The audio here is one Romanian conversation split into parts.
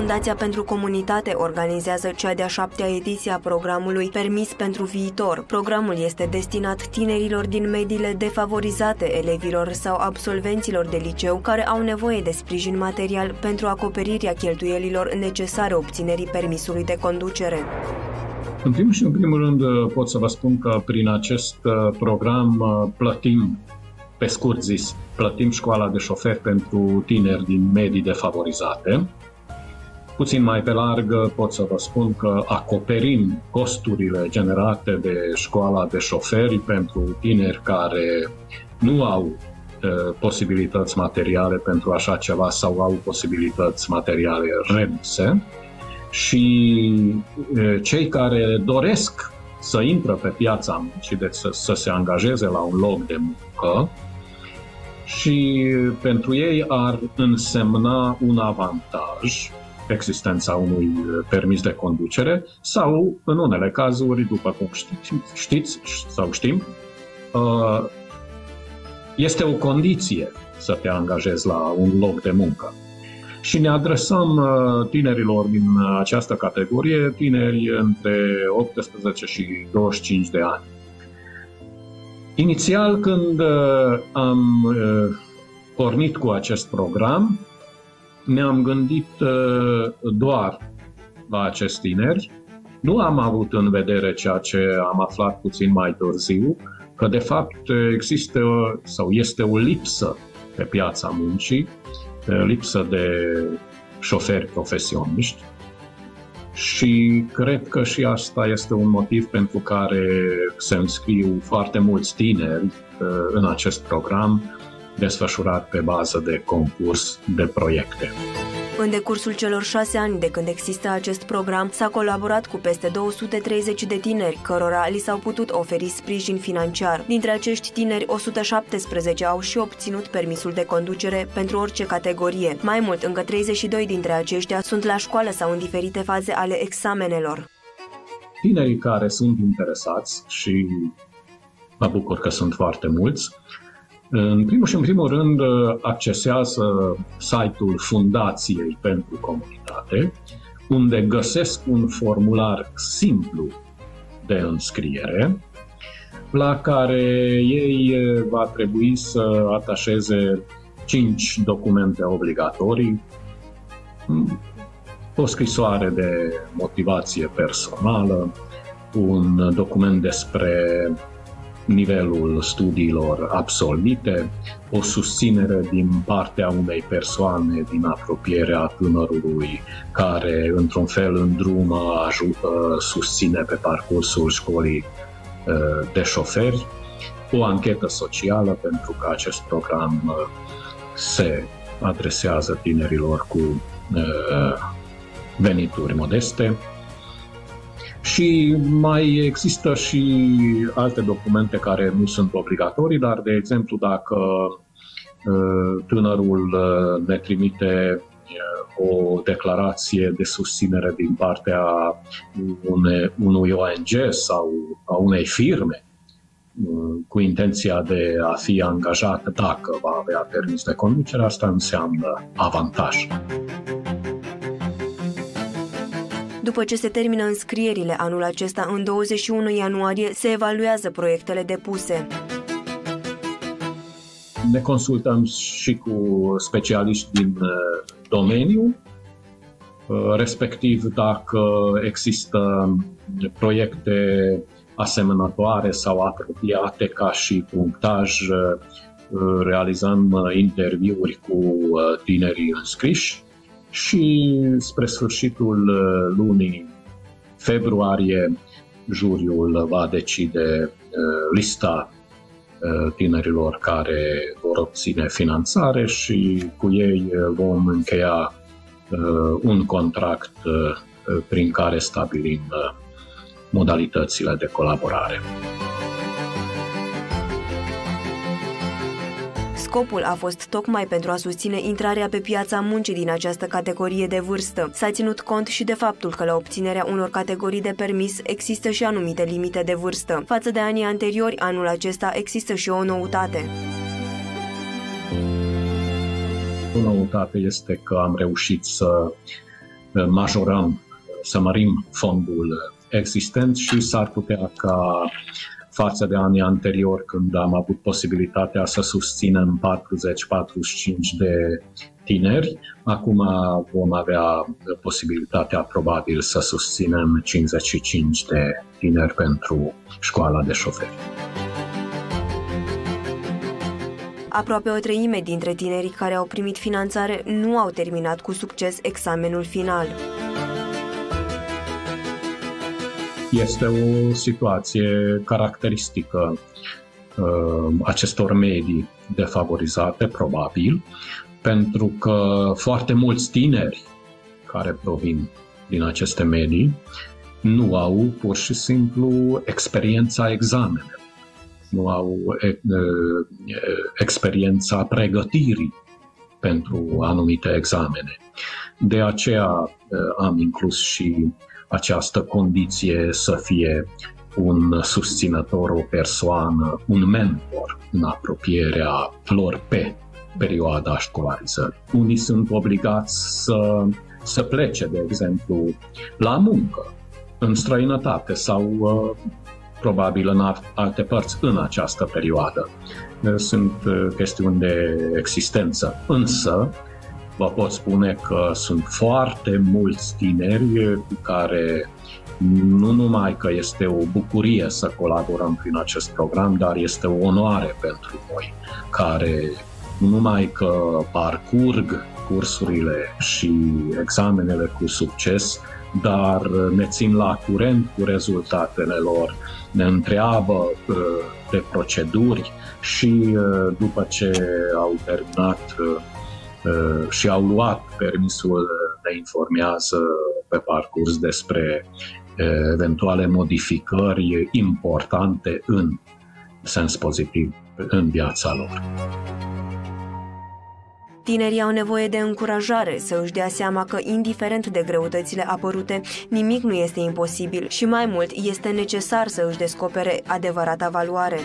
Fundația pentru Comunitate organizează cea de-a 7-a ediție a programului Permis pentru Viitor. Programul este destinat tinerilor din mediile defavorizate, elevilor sau absolvenților de liceu care au nevoie de sprijin material pentru acoperirea cheltuielilor necesare obținerii permisului de conducere. În primul și în primul rând pot să vă spun că prin acest program plătim, pe scurt zis, plătim școala de șoferi pentru tineri din medii defavorizate. Puțin mai pe larg pot să vă spun că acoperim costurile generate de școala de șoferi pentru tineri care nu au posibilități materiale pentru așa ceva sau au posibilități materiale reduse. Și cei care doresc să intră pe piața muncii, deci să se angajeze la un loc de muncă, și pentru ei ar însemna un avantaj existența unui permis de conducere sau, în unele cazuri, după cum știți sau știm, este o condiție să te angajezi la un loc de muncă. Și ne adresăm tinerilor din această categorie, tineri între 18 și 25 de ani. Inițial, când am pornit cu acest program, ne-am gândit doar la acești tineri. Nu am avut în vedere ceea ce am aflat puțin mai târziu, că de fapt există sau este o lipsă pe piața muncii, lipsă de șoferi profesioniști, și cred că și asta este un motiv pentru care se înscriu foarte mulți tineri în acest program desfășurat pe bază de concurs de proiecte. În decursul celor 6 ani de când există acest program, s-a colaborat cu peste 230 de tineri, cărora li s-au putut oferi sprijin financiar. Dintre acești tineri, 117 au și obținut permisul de conducere pentru orice categorie. Mai mult, încă 32 dintre aceștia sunt la școală sau în diferite faze ale examenelor. Tinerii care sunt interesați, și mă bucur că sunt foarte mulți, în primul și în primul rând accesează site-ul Fundației pentru Comunitate, unde găsesc un formular simplu de înscriere, la care ei va trebui să atașeze 5 documente obligatorii, o scrisoare de motivație personală, un document despre nivelul studiilor absolvite, o susținere din partea unei persoane din apropierea tânărului care, într-un fel, îndrumă, ajută, susține pe parcursul școlii de șoferi, o anchetă socială, pentru că acest program se adresează tinerilor cu venituri modeste. Și mai există și alte documente care nu sunt obligatorii, dar, de exemplu, dacă tânărul ne trimite o declarație de susținere din partea unui ONG sau a unei firme cu intenția de a fi angajat dacă va avea permis de conducere, asta înseamnă avantaj. După ce se termină înscrierile anul acesta, în 21 ianuarie, se evaluează proiectele depuse. Ne consultăm și cu specialiști din domeniu, respectiv dacă există proiecte asemănătoare sau apropiate ca și punctaj, realizăm interviuri cu tinerii înscriși. Și spre sfârșitul lunii februarie, juriul va decide lista tinerilor care vor obține finanțare și cu ei vom încheia un contract prin care stabilim modalitățile de colaborare. Scopul a fost tocmai pentru a susține intrarea pe piața muncii din această categorie de vârstă. S-a ținut cont și de faptul că la obținerea unor categorii de permis există și anumite limite de vârstă. Față de anii anteriori, anul acesta există și o noutate. O noutate este că am reușit să majorăm, să mărim fondul existent și s-ar putea ca față de anii anteriori, când am avut posibilitatea să susținem 40-45 de tineri, acum vom avea posibilitatea probabil să susținem 55 de tineri pentru școala de șoferi. Aproape o treime dintre tinerii care au primit finanțare nu au terminat cu succes examenul final. Este o situație caracteristică acestor medii defavorizate, probabil, pentru că foarte mulți tineri care provin din aceste medii nu au pur și simplu experiența examenelor, nu au experiența pregătirii pentru anumite examene. De aceea am inclus și această condiție să fie un susținător, o persoană, un mentor în apropierea lor pe perioada școlarizării. Unii sunt obligați să plece, de exemplu, la muncă, în străinătate sau probabil în alte părți în această perioadă. Sunt chestiuni de existență, însă vă pot spune că sunt foarte mulți tineri cu care nu numai că este o bucurie să colaborăm prin acest program, dar este o onoare pentru noi, care nu numai că parcurg cursurile și examenele cu succes, dar ne țin la curent cu rezultatele lor, ne întreabă de proceduri și după ce au terminat și au luat permisul, ne informează pe parcurs despre eventuale modificări importante în sens pozitiv în viața lor. Tinerii au nevoie de încurajare să își dea seama că, indiferent de greutățile apărute, nimic nu este imposibil și, mai mult, este necesar să își descopere adevărata valoare.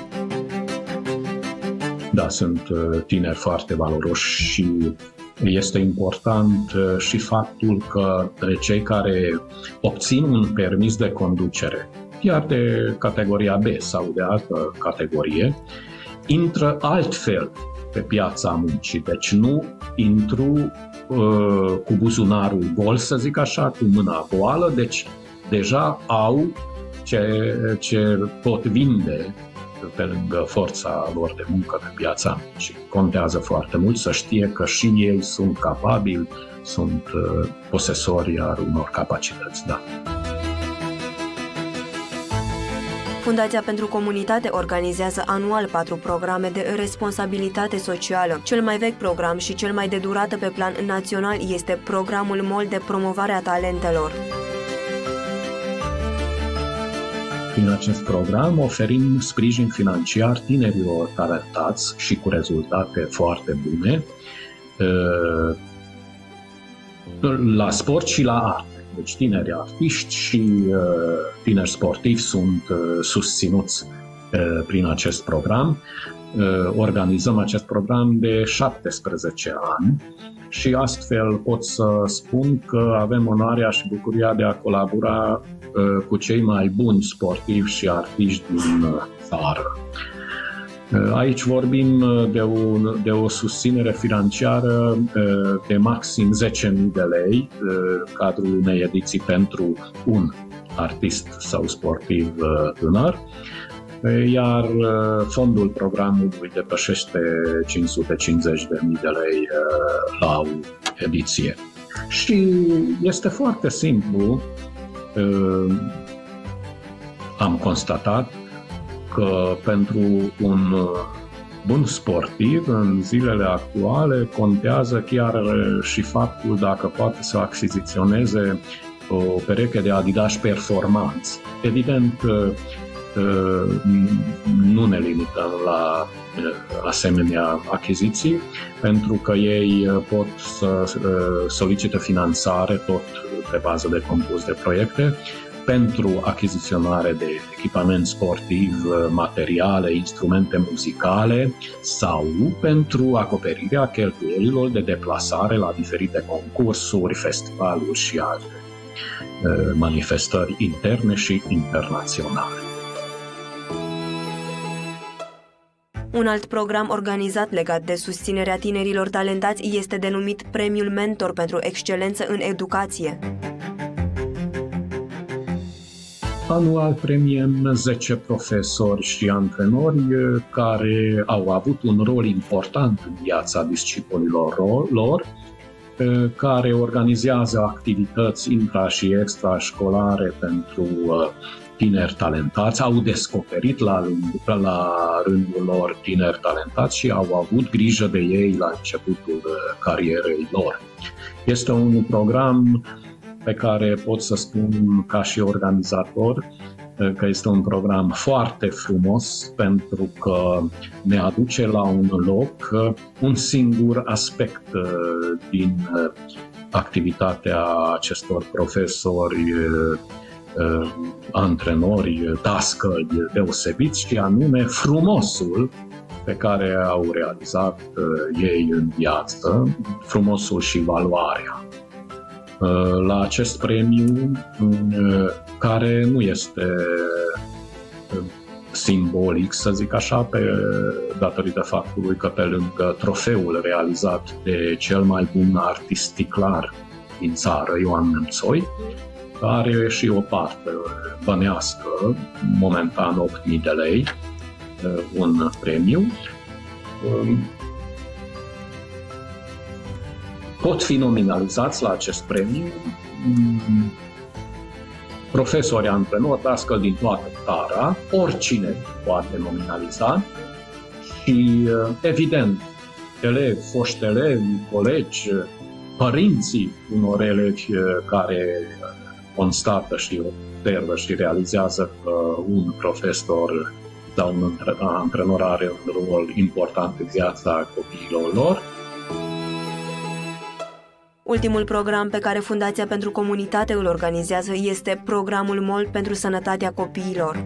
Da, sunt tineri foarte valoroși și este important și faptul că cei care obțin un permis de conducere, iar de categoria B sau de altă categorie, intră altfel pe piața muncii. Deci nu intru cu buzunarul gol, să zic așa, cu mâna goală, deci deja au ce pot vinde pe lângă forța lor de muncă pe piața muncii. Contează foarte mult să știe că și ei sunt capabili, sunt posesori al unor capacități. Da. Fundația pentru Comunitate organizează anual 4 programe de responsabilitate socială. Cel mai vechi program și cel mai de durată pe plan național este programul MOL de promovare a talentelor. Prin acest program oferim sprijin financiar tinerilor talentați și cu rezultate foarte bune la sport și la arte. Deci tineri artiști și tineri sportivi sunt susținuți prin acest program. Organizăm acest program de 17 ani și astfel pot să spun că avem onoarea și bucuria de a colabora cu cei mai buni sportivi și artiști din țară. Aici vorbim de o susținere financiară de maxim 10.000 de lei, cadrul unei ediții pentru un artist sau sportiv tânăr, iar fondul programului depășește 550.000 de lei la o ediție. Și este foarte simplu, am constatat că pentru un bun sportiv în zilele actuale contează chiar și faptul dacă poate să achiziționeze o pereche de Adidas performanți. Evident, nu ne limităm la asemenea achiziții, pentru că ei pot să solicite finanțare tot pe bază de concurs de proiecte, pentru achiziționare de echipament sportiv, materiale, instrumente muzicale sau pentru acoperirea cheltuielilor de deplasare la diferite concursuri, festivaluri și alte manifestări interne și internaționale. Un alt program organizat legat de susținerea tinerilor talentați este denumit Premiul Mentor pentru excelență în educație. Anual premiem 10 profesori și antrenori care au avut un rol important în viața discipolilor lor, care organizează activități intra- și extrașcolare pentru tineri talentați, au descoperit la rândul lor tineri talentați și au avut grijă de ei la începutul carierei lor. Este un program pe care pot să spun ca și organizator că este un program foarte frumos pentru că ne aduce la un loc un singur aspect din activitatea acestor profesori, antrenori, dascăli deosebiți, și anume frumosul pe care au realizat ei în viață, frumosul și valoarea. La acest premiu, care nu este simbolic, să zic așa, datorită faptului că pe lângă trofeul realizat de cel mai bun artist sticlar din țară, Ioan Nemțoi, are și o parte bănească, momentan 8.000 de lei, un premiu. Pot fi nominalizați la acest premiu profesori, antrenori, dascăli din toată țara, oricine poate nominaliza și, evident, elevi, foști elevi, colegi, părinții unor elevi care constată și observă și realizează că un profesor sau un antrenor are un rol important în viața copiilor lor. Ultimul program pe care Fundația pentru Comunitate îl organizează este programul MOL pentru sănătatea copiilor.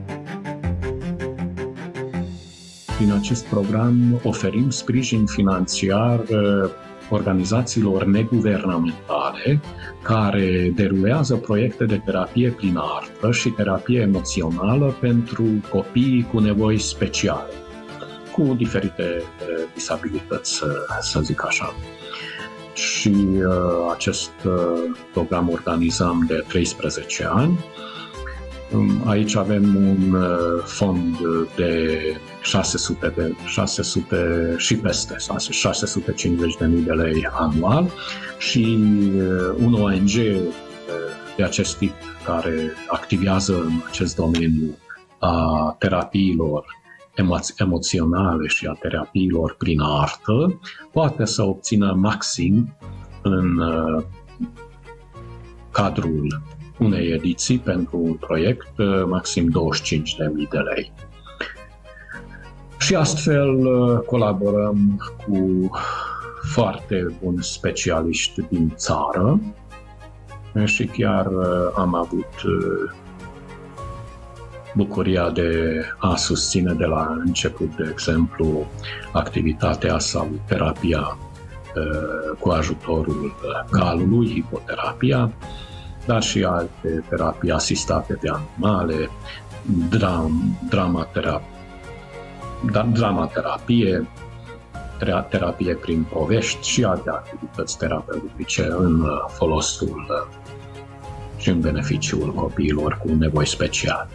Prin acest program oferim sprijin financiar organizațiilor neguvernamentale care derulează proiecte de terapie prin artă și terapie emoțională pentru copiii cu nevoi speciale, cu diferite disabilități, să zic așa. Și acest program organizăm de 13 ani. Aici avem un fond de 600 și peste 650.000 de lei anual și un ONG de acest tip care activează în acest domeniu a terapiilor emoționale și a terapiilor prin artă poate să obțină maxim în cadrul unei ediții pentru un proiect maxim 25.000 de lei. Și astfel colaborăm cu foarte buni specialiști din țară și chiar am avut bucuria de a susține de la început, de exemplu, activitatea sau terapia cu ajutorul calului, hipoterapia, dar și alte terapii asistate de animale, dramaterapie, terapie prin povești și alte activități terapeutice în folosul și în beneficiul copiilor cu nevoi speciale.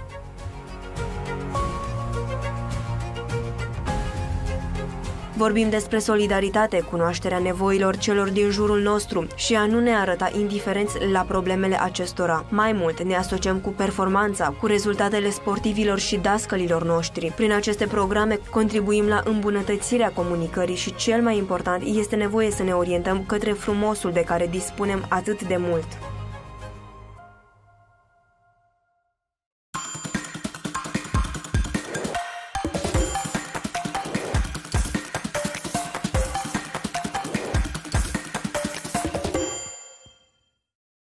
Vorbim despre solidaritate, cunoașterea nevoilor celor din jurul nostru și a nu ne arăta indiferenți la problemele acestora. Mai mult, ne asociem cu performanța, cu rezultatele sportivilor și dascălilor noștri. Prin aceste programe contribuim la îmbunătățirea comunicării și, cel mai important, este nevoie să ne orientăm către frumosul de care dispunem atât de mult.